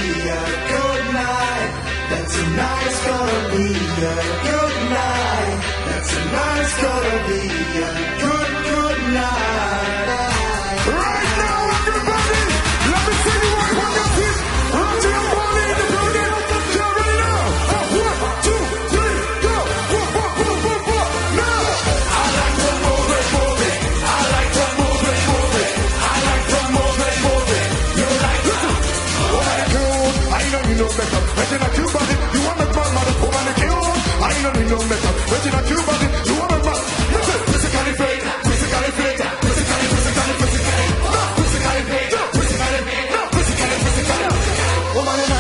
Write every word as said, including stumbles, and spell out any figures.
a good night. That tonight's gonna be a good night. That tonight's gonna be a good, good night. Right now, everybody, let me see you up on your feet. Run to your body in the building. Get ready now. One, two, three, go. One, one, one, one, one. Now. I like to move it, move it. I like to move it, move it. I like to move it, move it. You like to? Oh, my God, I know you know better. Waiting at you, buddy. You want to grab my phone and kill? I know you know better. Waiting at you, buddy. You want to grab? Listen, physically fit, physically fit, physically, physically, physically, no, physically fit, physically fit, no, physically, physically. Woman,